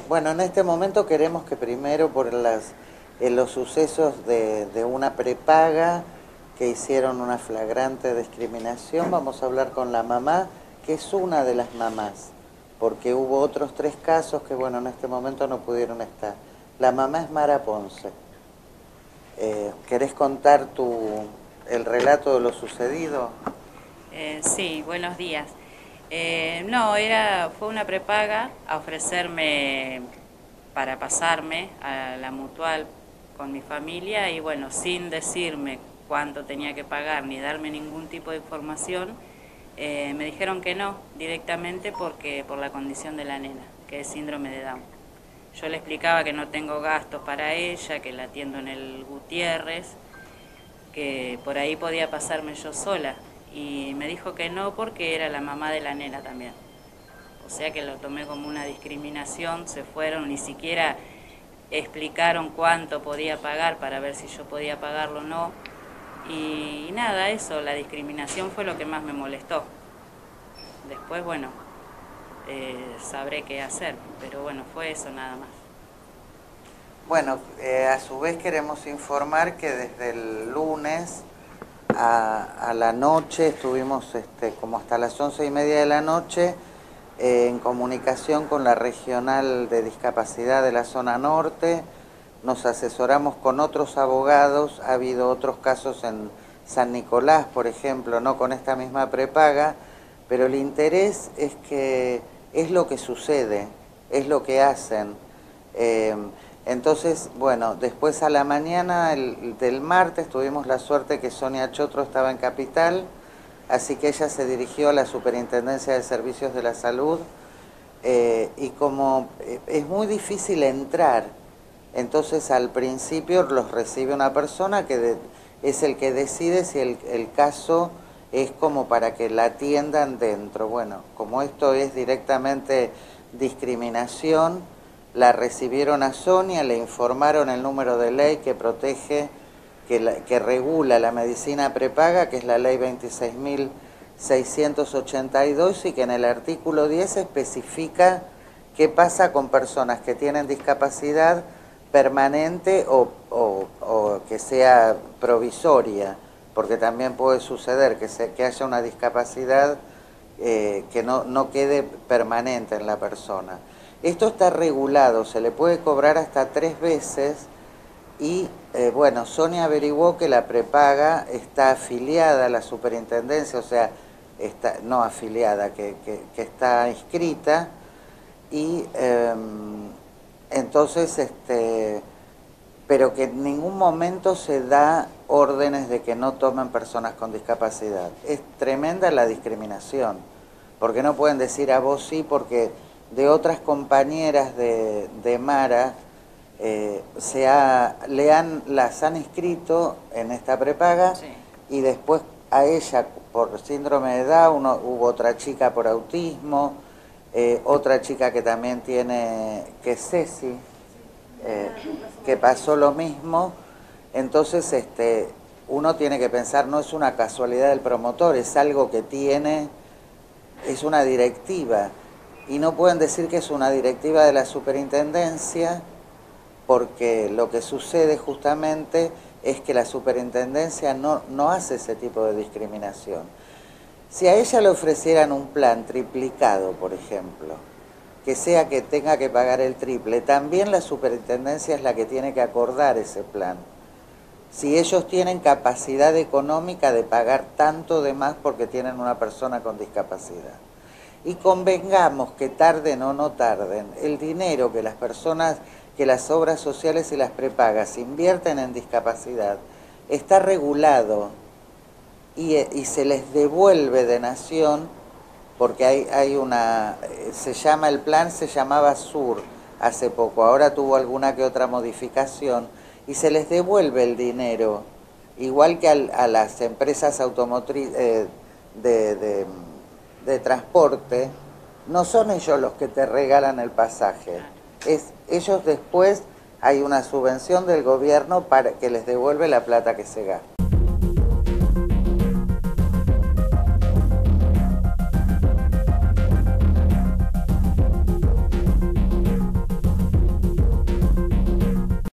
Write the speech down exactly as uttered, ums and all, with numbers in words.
Bueno, en este momento queremos que primero por las, eh, los sucesos de, de una prepaga que hicieron una flagrante discriminación, vamos a hablar con la mamá, que es una de las mamás, porque hubo otros tres casos que, bueno, en este momento no pudieron estar. La mamá es Mara Ponce. Eh, ¿Querés contar tu, el relato de lo sucedido? Eh, sí, buenos días. Eh, no, era, fue una prepaga a ofrecerme para pasarme a la mutual con mi familia y bueno, sin decirme cuánto tenía que pagar ni darme ningún tipo de información, eh, me dijeron que no directamente porque por la condición de la nena, que es síndrome de Down. Yo le explicaba que no tengo gastos para ella, que la atiendo en el Gutiérrez, que por ahí podía pasarme yo sola. Y me dijo que no porque era la mamá de la nena también. O sea que lo tomé como una discriminación, se fueron, ni siquiera explicaron cuánto podía pagar para ver si yo podía pagarlo o no. Y nada, eso, la discriminación fue lo que más me molestó. Después, bueno, eh, sabré qué hacer, pero bueno, fue eso nada más. Bueno, eh, a su vez queremos informar que desde el lunes a, a la noche estuvimos este, como hasta las once y media de la noche eh, en comunicación con la regional de discapacidad de la zona norte. Nos asesoramos con otros abogados, ha habido otros casos en San Nicolás, por ejemplo, no con esta misma prepaga, pero el interés es que es lo que sucede, es lo que hacen. Eh, entonces, bueno, después a la mañana el, del martes tuvimos la suerte que Sonia Chotro estaba en Capital, así que ella se dirigió a la Superintendencia de Servicios de la Salud eh, y como eh, es muy difícil entrar, entonces al principio los recibe una persona que de, es el que decide si el, el caso es como para que la atiendan dentro. Bueno, como esto es directamente discriminación, la recibieron a Sonia, le informaron el número de ley que protege, que, la, que regula la medicina prepaga, que es la ley veintiséis mil seiscientos ochenta y dos y que en el artículo diez especifica qué pasa con personas que tienen discapacidad permanente o, o, o que sea provisoria, porque también puede suceder que, se, que haya una discapacidad eh, que no, no quede permanente en la persona. Esto está regulado, se le puede cobrar hasta tres veces y, eh, bueno, Sonia averiguó que la prepaga está afiliada a la superintendencia, o sea, está, no afiliada, que, que, que está inscrita y eh, entonces, este, pero que en ningún momento se da órdenes de que no tomen personas con discapacidad. Es tremenda la discriminación, porque no pueden decir a vos sí, porque de otras compañeras de, de Mara eh, se ha, le han, las han inscrito en esta prepaga Sí. y después a ella por síndrome de Down, hubo otra chica por autismo, eh, otra chica que también tiene, que es Ceci, eh, que pasó lo mismo. Entonces este, uno tiene que pensar, no es una casualidad del promotor, es algo que tiene, es una directiva. Y no pueden decir que es una directiva de la superintendencia, porque lo que sucede justamente es que la superintendencia no, no hace ese tipo de discriminación. Si a ella le ofrecieran un plan triplicado, por ejemplo, que sea que tenga que pagar el triple, también la superintendencia es la que tiene que acordar ese plan. Si ellos tienen capacidad económica de pagar tanto de más porque tienen una persona con discapacidad. Y convengamos que tarden o no tarden, el dinero que las personas, que las obras sociales y las prepagas invierten en discapacidad, está regulado y, y se les devuelve de nación, porque hay, hay una, se llama, el plan se llamaba SUR hace poco, ahora tuvo alguna que otra modificación, y se les devuelve el dinero, igual que al, a las empresas automotrices eh, de, de de transporte, no son ellos los que te regalan el pasaje, es ellos después hay una subvención del gobierno para que les devuelve la plata que se gasta.